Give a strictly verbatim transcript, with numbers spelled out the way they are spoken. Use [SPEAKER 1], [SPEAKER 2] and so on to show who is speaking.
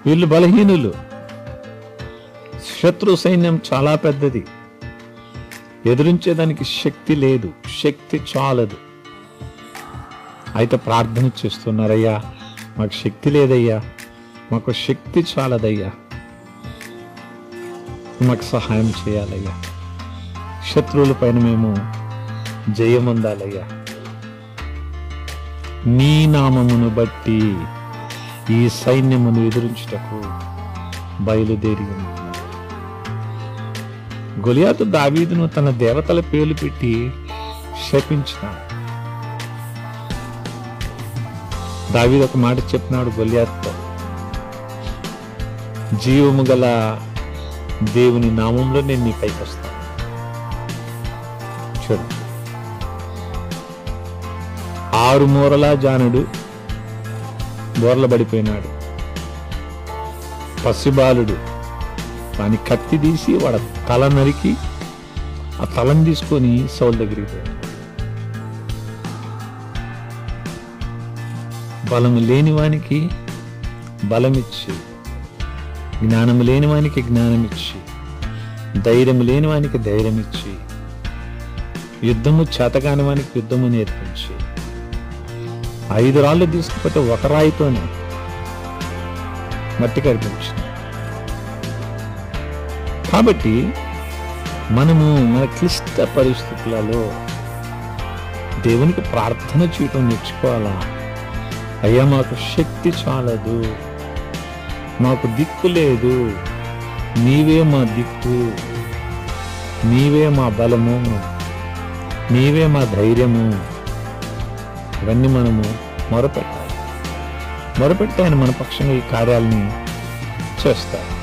[SPEAKER 1] వీళ్ళు బలహీనులు. శత్రు సైన్యం చాలా పెద్దది, ఎదురించేదానికి శక్తి లేదు, శక్తి చాలదు. అయితే ప్రార్థన చేస్తున్నారయ్యా, మాకు శక్తి లేదయ్యా, మాకు శక్తి చాలదయ్యా, మాకు సహాయం చేయాలయ్యా, శత్రువుల పైన మేము జయముందాలయ్యా, నీ నామమును బట్టి ఈ సైన్యమును ఎదురించుటకు బయలుదేరి ఉంది. గొలియాతు దావీదును తన దేవతల పేర్లు పెట్టి శపించినాడు. దావీదు ఒక మాట చెప్పినాడు గొలియాతుతో, జీవము గల దేవుని నామంలో నేను నీ పైకి వస్తాను. చూడు, ఆరు మూరలా జానుడు బోర్ల పడిపోయినాడు. పసిబాలుడు వాని కత్తి తీసి వాడ తల నరికి ఆ తలను తీసుకొని సౌలు దగ్గరికి పోయాడు. బలము లేని వానికి బలమిచ్చి, జ్ఞానము లేని వానికి జ్ఞానమిచ్చి, ధైర్యము లేని వానికి ధైర్యం ఇచ్చి, యుద్ధము చేతగాని వానికి యుద్ధము నేర్పించి, ఐదు రాళ్ళు తీసుకుపోతే ఒక రాయితోనే మట్టి కనిపించింది. కాబట్టి మనము మన క్లిష్ట పరిస్థితులలో దేవునికి ప్రార్థన చేయటం నేర్చుకోవాలా. అయ్యా, మాకు శక్తి చాలదు, మాకు దిక్కు లేదు, నీవే మా దిక్కు, నీవే మా బలము, నీవే మా ధైర్యము. ఇవన్నీ మనము మొరపెట్టాలి. మొరపెట్టి ఆయన మన పక్షంగా ఈ కార్యాలని చేస్తారు.